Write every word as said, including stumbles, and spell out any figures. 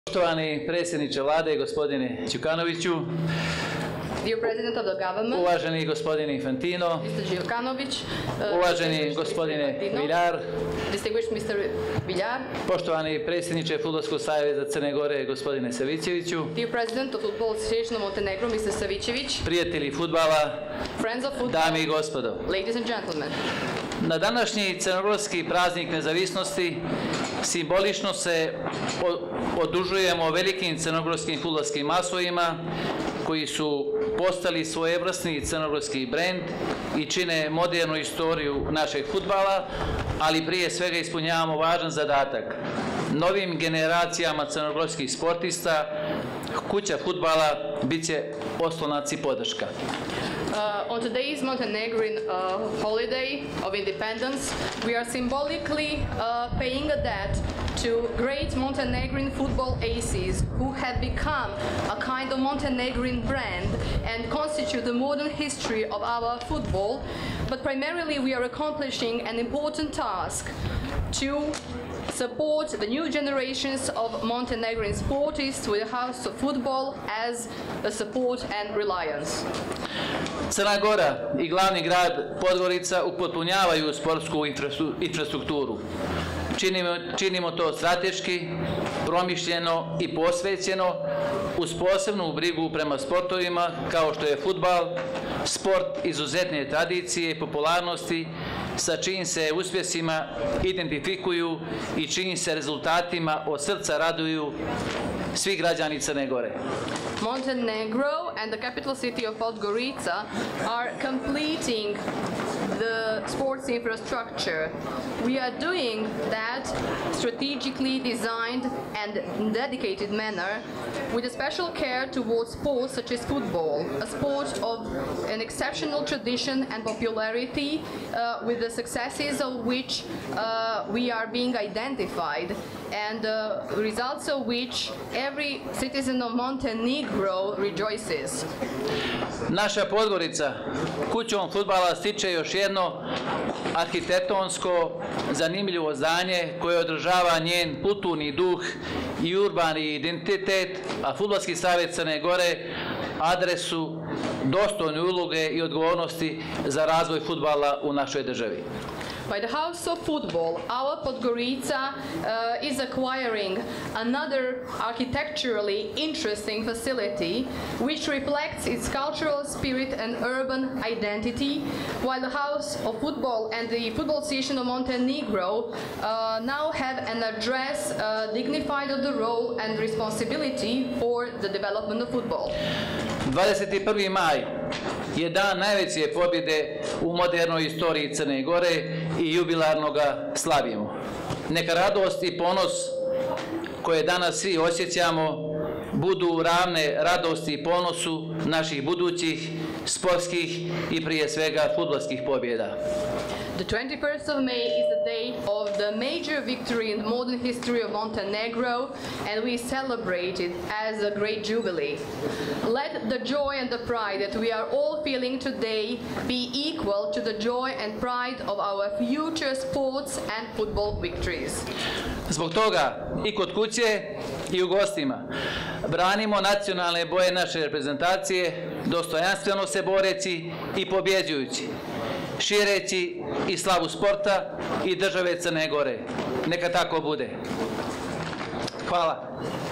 Poštovani predsjedniče vlade, gospodine Đukanoviću, Dear President of the Government, uvaženi gospodine Infantino, mister Đukanović, uh, uvaženi gospodine Villar, distinguished mister Villar, poštovani predsjedniče Fudbalskog saveza Crne Gore, gospodine Savićeviću, Dear President of Football Association of Montenegro, mister Savićević, prijatelji fudbala, friends of football, dame i gospodo. ladies and gentlemen. Na današnji crnogorski praznik nezavisnosti simbolično se odužujemo velikim crnogorskim fudbalskim masovima koji su postali svojevrsni crnogorski brend i čine modernu istoriju našeg fudbala, ali prije svega ispunjavamo važan zadatak. Novim generacijama crnogorskih sportista kuća fudbala bit će oslonac i podrška. Uh, on today's Montenegrin uh, holiday of independence, we are symbolically uh, paying a debt to great Montenegrin football aces who have become a kind of Montenegrin brand and constitute the modern history of our football. But primarily we are accomplishing an important task to support the new generations of Montenegrin sportists with the House of Football as a support and reliance. Crna Gora i glavni grad Podgorica upotpunjavaju sportsku infrastrukturu. Činimo, činimo to strateški, promišljeno i posvećeno uz posebnu brigu prema sportovima kao što je fudbal, sport izuzetne tradicije i popularnosti sa čijim se uspjesima identifikuju i čijim se rezultatima od srca raduju svi građani Crne Gore. Montenegro and the capital city of Podgorica are completing the sports infrastructure. We are doing that strategically designed and dedicated manner with a special care towards sports such as football, a sport of an exceptional tradition and popularity uh, with the successes of which uh, we are being identified and uh, results of which every citizen of Montenegro rejoices. Naša Podgorica kućom fudbala stiče još jedno arhitektonsko zanimljivo zdanje koje održava njen kulturni duh i urbani identitet, a Fudbalski savez Crne Gore adresu dostojne uloge i odgovornosti za razvoj fudbala u našoj državi. By the House of Football, our Podgorica uh, is acquiring another architecturally interesting facility which reflects its cultural spirit and urban identity, while the House of Football and the Football Association of Montenegro uh, now have an address uh, dignified of the role and responsibility for the development of football. dvadeset prvi maj je dan najveće pobjede u modernoj istoriji Crne Gore i jubilarno ga slavimo. Neka radost i ponos koje danas svi osjećamo budu ravne radosti i ponosu naših budućih sportskih i prije svega fudbalskih pobjeda. The twenty-first of May is the day of the major victory in the modern history of Montenegro, and we celebrate it as a great jubilee. Let the joy and the pride that we are all feeling today be equal to the joy and pride of our future sports and football victories. Zbog toga i kod kuće i u gostima branimo nacionalne boje naše reprezentacije, dostojanstveno se boreći i pobjeđujući, šireći i slavu sporta i države Crne Gore. Neka tako bude. Hvala.